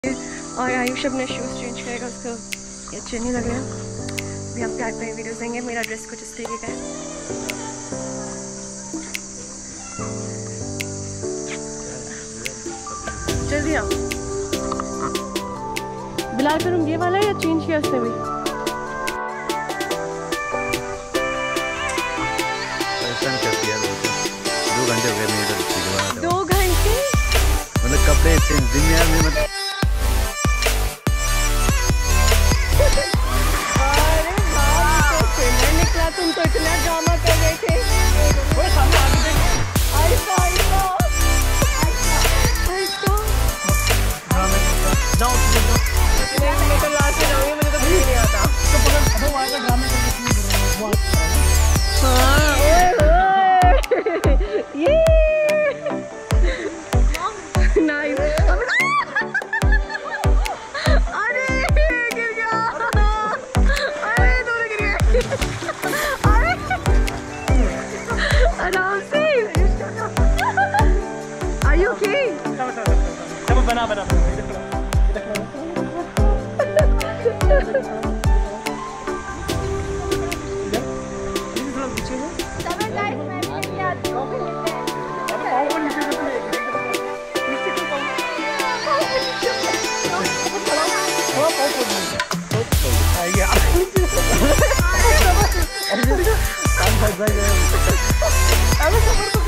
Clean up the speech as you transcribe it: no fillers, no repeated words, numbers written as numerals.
और आयुष अपने shoes change करेगा, उसको ये अच्छे नहीं लग रहे हैं। अभी हम प्यार पे वीडियोस देंगे। मेरा ड्रेस कुछ इस तरीके का है। जल्दी आओ। बिलाल का रूम ये वाला है या चेंज किया उसने भी? दो घंटे हो गए नहीं इधर। 2 घंटे मतलब कपड़े चेंज दिन में यार मैं मतलब अरे बाप तो फिर निकला। तुम तो इतना ड्रामा कर रहे थे। वो सामने आगे देखो। आहिस्ता आहिस्ता आहिस्ता जाओ। मैं तो लास्ट में जाऊंगी, मुझे तो कुछ नहीं आता। तो पकड़ वो आएगा ड्रामे करके। हाँ ओए ये नाइस। अरे गिर गया। अरे दोनों गिर गए। अरे आराम से। Are you okay? बना अरे